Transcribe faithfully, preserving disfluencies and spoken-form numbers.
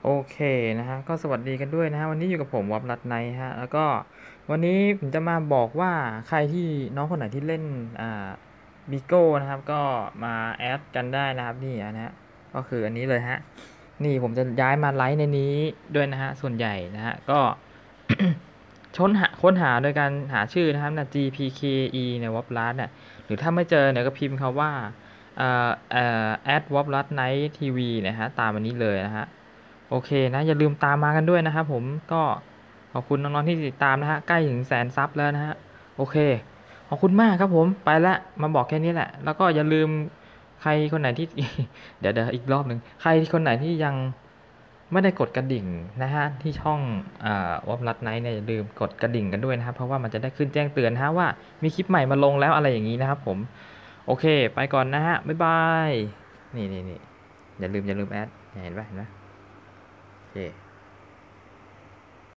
โอเคนะฮะก็สวัสดีกันด้วยนะฮะวันนี้อยู่กับผมวอ p รัตไนท์ฮะแล้วก็วันนี้ผมจะมาบอกว่าใครที่น้องคนไหนที่เล่นอ่าบิโก้นะครับก็มาแอดกันได้นะครับนี่นะฮะก็คืออันนี้เลยฮะนี่ผมจะย้ายมาไลฟ์ในนี้ด้วยนะฮะส่วนใหญ่นะฮะก็ ค้นหาค้นหาโดยการหาชื่อนะครับนะ จี พี เค อี ในวอ p รัตเนี่ยหรือถ้าไม่เจอเนี่ยก็พิมพ์คำว่าเอ่อเอ่อ แอด วอ p รัตไนท์ทีวีนะฮะตามอันนี้เลยนะฮะ โอเคนะอย่าลืมตามมากันด้วยนะครับผมก็ขอบคุณน้องๆที่ติดตามนะฮะใกล้ถึงแสนซับแล้วนะฮะโอเคขอบคุณมากครับผมไปละมาบอกแค่นี้แหละแล้วก็อย่าลืมใครคนไหนที่ เดี๋ยวเดี๋ยวอีกรอบหนึ่งใครคนไหนที่ยังไม่ได้กดกระดิ่งนะฮะที่ช่องอ่าวอมรัดไนท์เนี่ยอย่าลืมกดกระดิ่งกันด้วยนะครับเพราะว่ามันจะได้ขึ้นแจ้งเตือนนะฮะว่ามีคลิปใหม่มาลงแล้วอะไรอย่างนี้นะครับผมโอเคไปก่อนนะฮะบ๊ายบายนี่นี่นี่อย่าลืมอย่าลืมแอดเห็นปะเห็นปะโอเค